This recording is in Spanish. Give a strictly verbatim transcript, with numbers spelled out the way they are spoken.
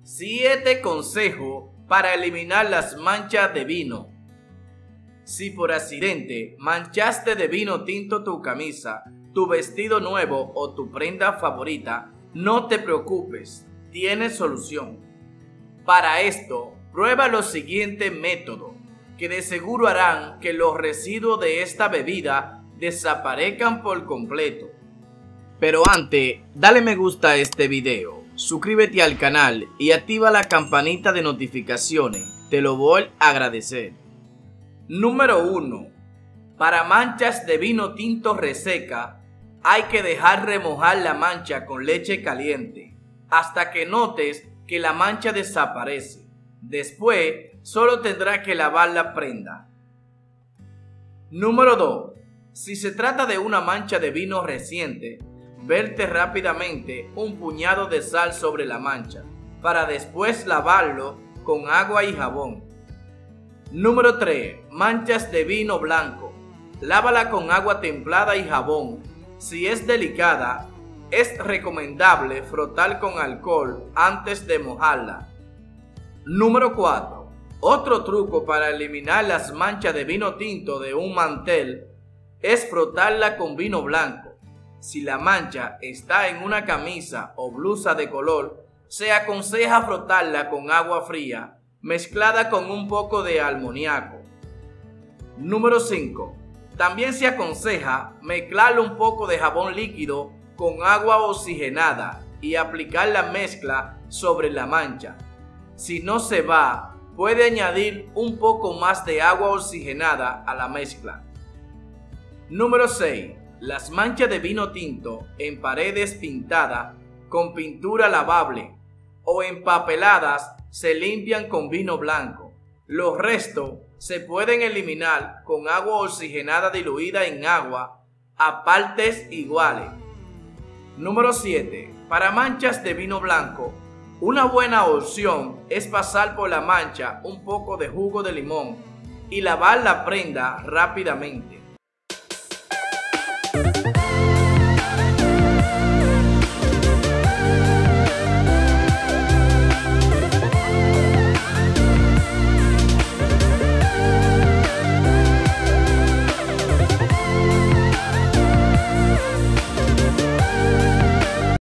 Siete consejos para eliminar las manchas de vino. Si por accidente manchaste de vino tinto tu camisa, tu vestido nuevo o tu prenda favorita, no te preocupes, tienes solución. Para esto, prueba los siguientes métodos, que de seguro harán que los residuos de esta bebida desaparezcan por completo. Pero antes, dale me gusta a este video, suscríbete al canal y activa la campanita de notificaciones, te lo voy a agradecer. Número uno. Para manchas de vino tinto reseca, hay que dejar remojar la mancha con leche caliente, hasta que notes que la mancha desaparece. Después, solo tendrás que lavar la prenda. Número dos. Si se trata de una mancha de vino reciente, verte rápidamente un puñado de sal sobre la mancha, para después lavarlo con agua y jabón. Número tres. Manchas de vino blanco. Lávala con agua templada y jabón. Si es delicada, es recomendable frotar con alcohol antes de mojarla. Número cuatro. Otro truco para eliminar las manchas de vino tinto de un mantel es frotarla con vino blanco. Si la mancha está en una camisa o blusa de color, se aconseja frotarla con agua fría mezclada con un poco de amoníaco. Número cinco. También se aconseja mezclar un poco de jabón líquido con agua oxigenada y aplicar la mezcla sobre la mancha. Si no se va, puede añadir un poco más de agua oxigenada a la mezcla. Número seis. Las manchas de vino tinto en paredes pintadas con pintura lavable o empapeladas se limpian con vino blanco. Los restos se pueden eliminar con agua oxigenada diluida en agua a partes iguales. Número siete. Para manchas de vino blanco, una buena opción es pasar por la mancha un poco de jugo de limón y lavar la prenda rápidamente.